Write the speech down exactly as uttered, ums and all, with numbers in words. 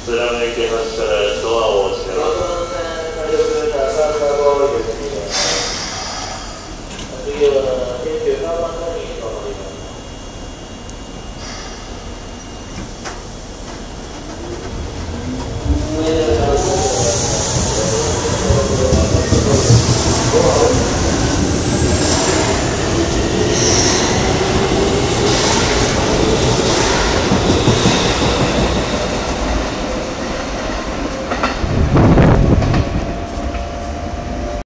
貫いてましたらドアを閉めます。